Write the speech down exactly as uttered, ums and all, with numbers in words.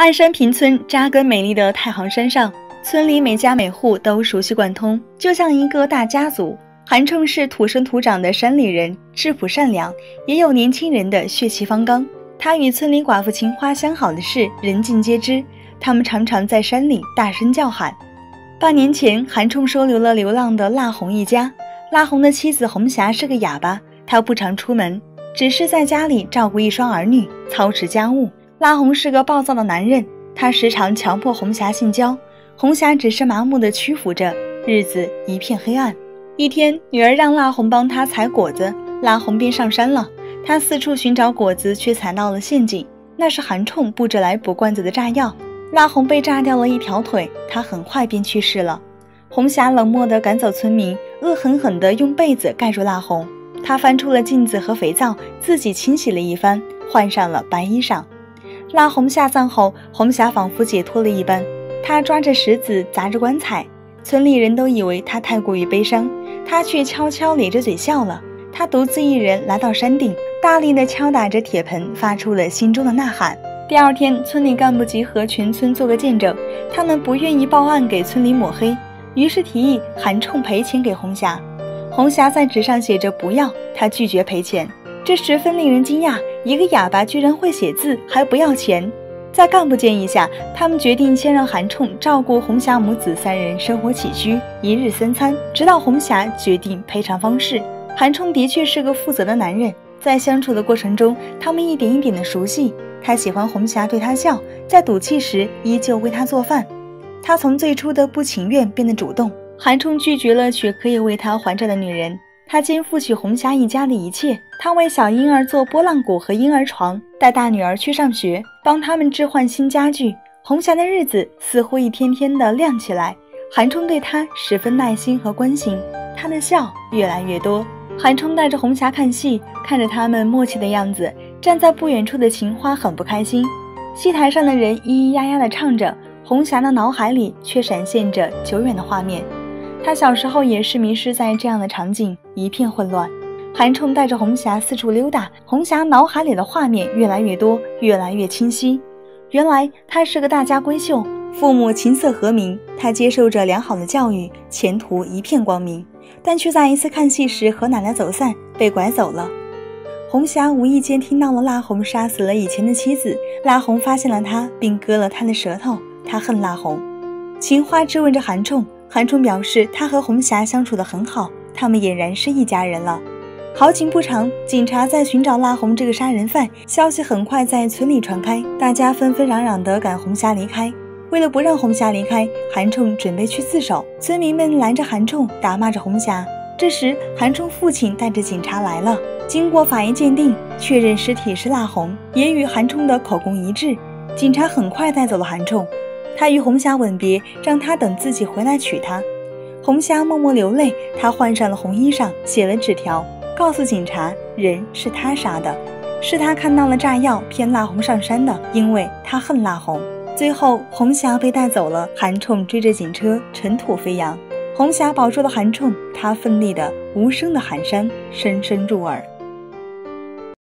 鞍山坪村扎根美丽的太行山上，村里每家每户都熟悉贯通，就像一个大家族。韩冲是土生土长的山里人，质朴善良，也有年轻人的血气方刚。他与村里寡妇秦花相好的事人尽皆知，他们常常在山里大声叫喊。半年前，韩冲收留了流浪的腊红一家。腊红的妻子红霞是个哑巴，她不常出门，只是在家里照顾一双儿女，操持家务。腊红是个暴躁的男人，他时常强迫红霞性交，红霞只是麻木地屈服着，日子一片黑暗。一天，女儿让腊红帮她采果子，腊红便上山了。他四处寻找果子，却踩到了陷阱，那是韩冲布置来补罐子的炸药。腊红被炸掉了一条腿，他很快便去世了。红霞冷漠地赶走村民，恶狠狠地用被子盖住腊红。他翻出了镜子和肥皂，自己清洗了一番，换上了白衣裳。腊红下葬后，红霞仿佛解脱了一般，她抓着石子砸着棺材。村里人都以为她太过于悲伤，她却悄悄咧着嘴笑了。她独自一人来到山顶，大力地敲打着铁盆，发出了心中的呐喊。第二天，村里干部集合全村做个见证，他们不愿意报案给村里抹黑，于是提议韩冲赔钱给红霞。红霞在纸上写着不要，她拒绝赔钱。这十分令人惊讶，一个哑巴居然会写字，还不要钱。在干部建议下，他们决定先让韩冲照顾红霞母子三人生活起居，一日三餐，直到红霞决定赔偿方式。韩冲的确是个负责的男人，在相处的过程中，他们一点一点的熟悉。他喜欢红霞对他笑，在赌气时依旧为他做饭。他从最初的不情愿变得主动。韩冲拒绝了娶可以为他还债的女人，他肩负起红霞一家的一切。他为小婴儿做拨浪鼓和婴儿床，带大女儿去上学，帮他们置换新家具。红霞的日子似乎一天天的亮起来。韩冲对她十分耐心和关心，她的笑越来越多。韩冲带着红霞看戏，看着他们默契的样子，站在不远处的秦花很不开心。戏台上的人咿咿呀呀地唱着，红霞的脑海里却闪现着久远的画面。她小时候也是迷失在这样的场景，一片混乱。韩冲带着红霞四处溜达，红霞脑海里的画面越来越多，越来越清晰。原来她是个大家闺秀，父母琴瑟和鸣，她接受着良好的教育，前途一片光明。但却在一次看戏时和奶奶走散，被拐走了。红霞无意间听到了腊红杀死了以前的妻子，腊红发现了他，并割了他的舌头。他恨腊红。秦花质问着韩冲，韩冲表示他和红霞相处得很好，他们俨然是一家人了。好景不长，警察在寻找腊红这个杀人犯，消息很快在村里传开，大家纷纷攘攘地赶红霞离开。为了不让红霞离开，韩冲准备去自首，村民们拦着韩冲，打骂着红霞。这时，韩冲父亲带着警察来了。经过法医鉴定，确认尸体是腊红，也与韩冲的口供一致。警察很快带走了韩冲，他与红霞吻别，让他等自己回来娶她。红霞默默流泪，她换上了红衣裳，写了纸条，告诉警察人是他杀的，是他看到了炸药骗腊红上山的，因为他恨腊红。最后，红霞被带走了，韩冲追着警车，尘土飞扬。红霞保住了韩冲，他奋力的、无声的喊声深深入耳。